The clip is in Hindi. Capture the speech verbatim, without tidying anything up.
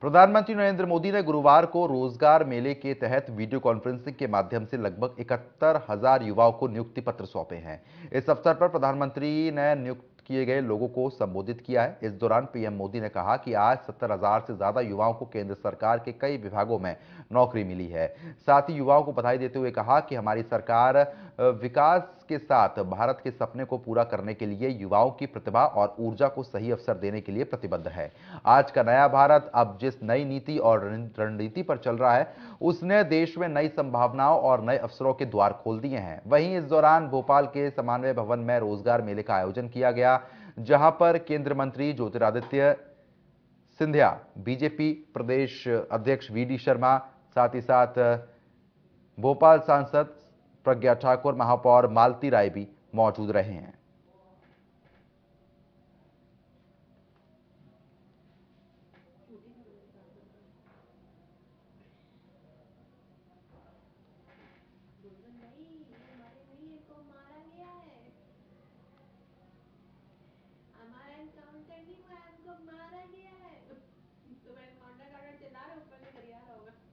प्रधानमंत्री नरेंद्र मोदी ने गुरुवार को रोजगार मेले के तहत वीडियो कॉन्फ्रेंसिंग के माध्यम से लगभग इकहत्तर हजार युवाओं को नियुक्ति पत्र सौंपे हैं। इस अवसर पर प्रधानमंत्री ने नियुक्त किए गए लोगों को संबोधित किया है। इस दौरान पीएम मोदी ने कहा कि आज सत्तर हजार से ज्यादा युवाओं को केंद्र सरकार के कई विभागों में नौकरी मिली है। साथ ही युवाओं को बधाई देते हुए कहा कि हमारी सरकार विकास के साथ भारत के सपने को पूरा करने के लिए युवाओं की प्रतिभा और ऊर्जा को सही अवसर देने के लिए प्रतिबद्ध है। आज का नया भारत अब जिस नई नीति और रणनीति पर चल रहा है, उसने देश में नई संभावनाओं और नए अवसरों के द्वार खोल दिए हैं। वहीं इस दौरान भोपाल के समन्वय भवन में रोजगार मेले का आयोजन किया गया, जहां पर केंद्रीय मंत्री ज्योतिरादित्य सिंधिया, बीजेपी प्रदेश अध्यक्ष वी डी शर्मा, साथ ही साथ भोपाल सांसद प्रज्ञा ठाकुर, महापौर मालती राय भी मौजूद रहे हैं। मारा गया है तो मैं कॉन्टेक्ट ऑर्डर चला रहा हूँ, ऊपर से करिया रहा होगा।